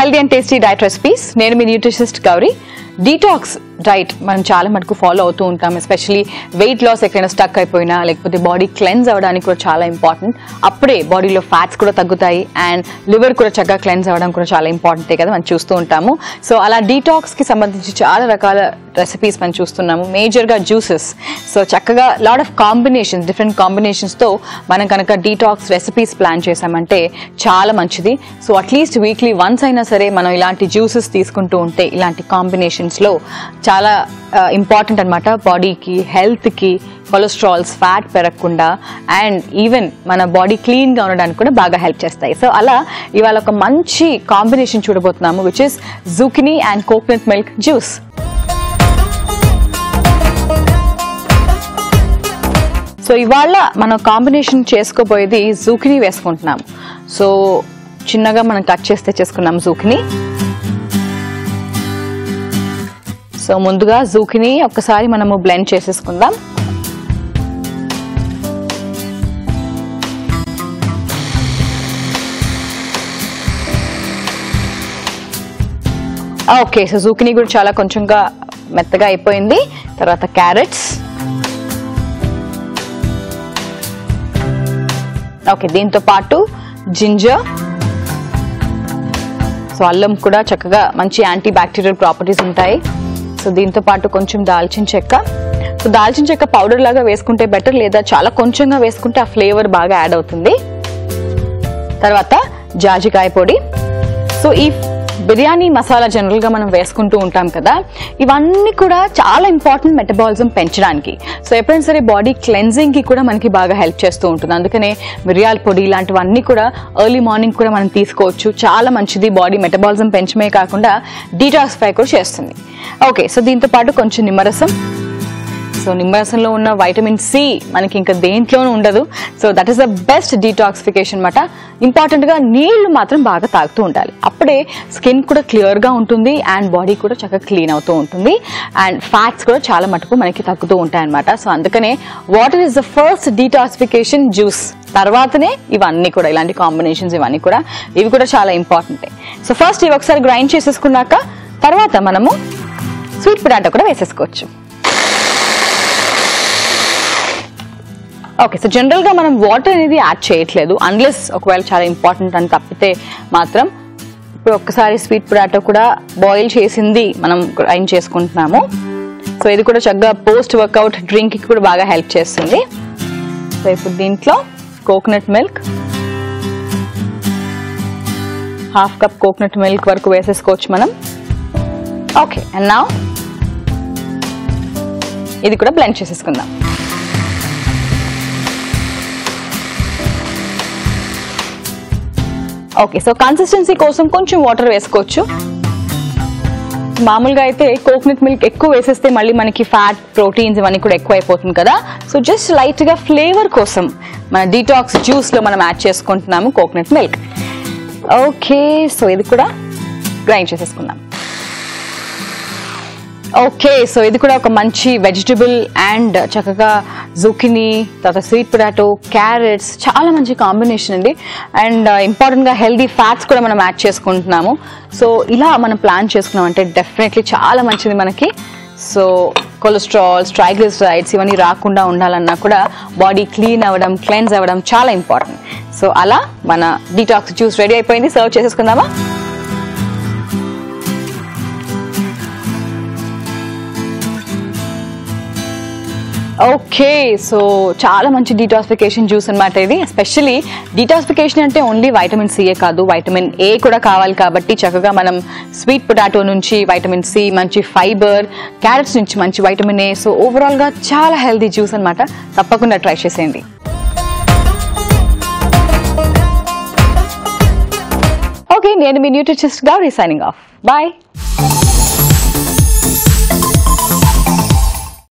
healthy and tasty diet recipes. నేను మీ nutritionist Gauri. Detox diet మనం చాలా మటుకు ఫాలో అవుతూ ఉంటాం. ఎస్పెషల్లీ వెయిట్ లాస్ ఎక్కడైనా స్టక్ అయిపోయినా లేకపోతే బాడీ క్లెన్స్ అవ్వడానికి కూడా చాలా ఇంపార్టెంట్. అప్పుడే బాడీలో ఫ్యాట్స్ కూడా తగ్గుతాయి అండ్ లివర్ కూడా చక్కగా క్లెన్స్ అవ్వడం కూడా చాలా ఇంపార్టెంటే కదా మనం చూస్తూ ఉంటాము. సో అలా డీటాక్స్కి సంబంధించి చాలా రకాల రెసిపీస్ మనం చూస్తున్నాము. మేజర్గా జ్యూసెస్. సో చక్కగా లాట్ ఆఫ్ కాంబినేషన్స్, డిఫరెంట్ కాంబినేషన్స్తో మనం కనుక డీటాక్స్ రెసిపీస్ ప్లాన్ చేసామంటే చాలా మంచిది. సో అట్లీస్ట్ వీక్లీ వన్స్ అయినా సరే మనం ఇలాంటి జ్యూసెస్ తీసుకుంటూ ఉంటే ఇలాంటి కాంబినేషన్స్లో చాలా ఇంపార్టెంట్ అనమాట. బాడీకి, హెల్త్కి, కొలెస్ట్రాల్స్, ఫ్యాట్ పెరగకుండా అండ్ ఈవెన్ మన బాడీ క్లీన్గా ఉండడానికి కూడా బాగా హెల్ప్ చేస్తాయి. సో అలా ఇవాళ ఒక మంచి కాంబినేషన్ చూడబోతున్నాము, which is zucchini and coconut milk juice. So ఇవాళ మనం కాంబినేషన్ చేసుకోబోయేది జుకినీ వేసుకుంటున్నాము. సో చిన్నగా మనం కట్ చేసి తెచ్చేసుకున్నాము జుకినీ. సో ముందుగా జుకినీ ఒక్కసారి మనము బ్లెండ్ చేసేసుకుందాం. ఓకే, సో జుకినీ కూడా చాలా కొంచెంగా మెత్తగా అయిపోయింది. తర్వాత క్యారెట్స్. ఓకే, దీంతో పాటు జింజర్. సో అల్లం కూడా చక్కగా మంచి యాంటీ బ్యాక్టీరియల్ ప్రాపర్టీస్ ఉంటాయి. సో దీంతో పాటు కొంచెం దాల్చిన చెక్క. సో దాల్చిన చెక్క పౌడర్ లాగా వేసుకుంటే బెటర్, లేదా చాలా కొంచెంగా వేసుకుంటే ఆ ఫ్లేవర్ బాగా యాడ్ అవుతుంది. తర్వాత జాజికాయ పొడి. సో ఈ బిర్యానీ మసాలా జనరల్గా మనం వేసుకుంటూ ఉంటాం కదా, ఇవన్నీ కూడా చాలా ఇంపార్టెంట్ మెటబాలిజం పెంచడానికి. సో ఎప్పుడైనా సరే బాడీ క్లెన్జింగ్కి కూడా మనకి బాగా హెల్ప్ చేస్తూ ఉంటుంది. అందుకనే మిరియాల పొడి ఇలాంటివన్నీ కూడా ఎర్లీ మార్నింగ్ కూడా మనం తీసుకోవచ్చు. చాలా మంచిది, బాడీ మెటబాలిజం పెంచమే కాకుండా డీటాక్సిఫై కూడా చేస్తుంది. ఓకే, సో దీంతో పాటు కొంచెం నిమ్మరసం. సో నిమ్మరసంలో ఉన్న వైటమిన్ సి మనకి ఇంకా దేంట్లోనూ ఉండదు. So that is the best detoxification అనమాట. ఇంపార్టెంట్గా నీళ్లు మాత్రం బాగా తాగుతూ ఉండాలి. అప్పుడే స్కిన్ కూడా క్లియర్గా ఉంటుంది అండ్ బాడీ కూడా చక్కగా క్లీన్ అవుతూ ఉంటుంది అండ్ ఫ్యాట్స్ కూడా చాలా మటుకు మనకి తగ్గుతూ ఉంటాయి అనమాట. సో అందుకనే water is the first detoxification juice. తర్వాతనే ఇవన్నీ కూడా, ఇలాంటి కాంబినేషన్స్ ఇవన్నీ కూడా, ఇవి కూడా చాలా ఇంపార్టెంటే. సో ఫస్ట్ ఇవి ఒకసారి గ్రైండ్ చేసేసుకున్నాక తర్వాత మనము స్వీట్ పొటాటో కూడా వేసేసుకోవచ్చు. ఓకే, సో జనరల్గా మనం వాటర్ అనేది యాడ్ చేయట్లేదు అన్లెస్ ఒకవేళ చాలా ఇంపార్టెంట్ అని తప్పితే మాత్రం. ఇప్పుడు ఒక్కసారి స్వీట్ పొటాటో కూడా బాయిల్ చేసింది మనం గ్రైండ్ చేసుకుంటున్నాము. సో ఇది కూడా చక్కగా పోస్ట్ వర్కౌట్ డ్రింక్కి కూడా బాగా హెల్ప్ చేస్తుంది. సో ఇప్పుడు దీంట్లో coconut milk, half cup coconut milk వరకు వేసేసుకోవచ్చు మనం. ఓకే, అండ్ నౌ ఇది కూడా బ్లెండ్ చేసేసుకుందాం. ఓకే, సో కన్సిస్టెన్సీ కోసం కొంచెం వాటర్ వేసుకోవచ్చు. మామూలుగా అయితే కోకోనట్ మిల్క్ ఎక్కువ వేసేస్తే మళ్ళీ మనకి ఫ్యాట్, ప్రోటీన్స్ ఇవన్నీ కూడా ఎక్కువ అయిపోతుంది కదా. సో జస్ట్ లైట్గా ఫ్లేవర్ కోసం మన డీటాక్స్ జ్యూస్లో మనం యాడ్ చేసుకుంటున్నాము కోకోనట్ మిల్క్. ఓకే, సో ఇది కూడా గ్రైండ్ చేసేసుకుందాం. ఓకే, సో ఇది కూడా ఒక మంచి వెజిటబుల్ అండ్ చక్కగా జుకినీ, తర్వాత స్వీట్ పొటాటో, క్యారెట్స్, చాలా మంచి కాంబినేషన్ అండి. అండ్ ఇంపార్టెంట్గా హెల్దీ ఫ్యాట్స్ కూడా మనం యాడ్ చేసుకుంటున్నాము. సో ఇలా మనం ప్లాన్ చేసుకున్నామంటే డెఫినెట్లీ చాలా మంచిది మనకి. సో కొలెస్ట్రాల్స్, ట్రైగ్లిసరైడ్స్ ఇవన్నీ రాకుండా ఉండాలన్నా కూడా బాడీ క్లీన్ అవ్వడం, క్లెన్స్ అవ్వడం చాలా ఇంపార్టెంట్. సో అలా మన డీటాక్స్ జ్యూస్ రెడీ అయిపోయింది. సర్వ్ చేసేసుకుందామా? ఓకే, సో చాలా మంచి డీటాక్సిఫికేషన్ జ్యూస్ అనమాట ఇది. ఎస్పెషల్లీ డీటాక్సిఫికేషన్ అంటే ఓన్లీ వైటమిన్ సిఏ కాదు, వైటమిన్ ఏ కూడా కావాలి. కాబట్టి చక్కగా మనం స్వీట్ పొటాటో నుంచి వైటమిన్ సి, మంచి ఫైబర్, క్యారెట్స్ నుంచి మంచి వైటమిన్ ఏ. సో ఓవరాల్గా చాలా హెల్దీ జ్యూస్ అనమాట. తప్పకుండా ట్రై చేసేయండి. ఓకే, నేను మీ nutritionist Gauri signing off. Bye.